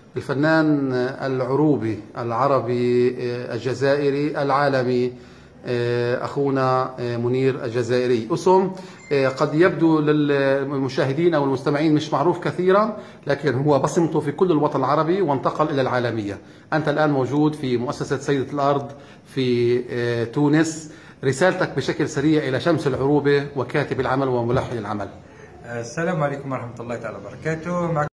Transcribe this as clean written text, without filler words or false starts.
الفنان العروبي العربي الجزائري العالمي أخونا منير الجزائري. اسم قد يبدو للمشاهدين أو المستمعين مش معروف كثيرا، لكن هو بصمته في كل الوطن العربي وانتقل إلى العالمية. أنت الآن موجود في مؤسسة سيدة الأرض في تونس. رسالتك بشكل سريع إلى شمس العروبة وكاتب العمل وملحن العمل. السلام عليكم ورحمة الله تعالى وبركاته.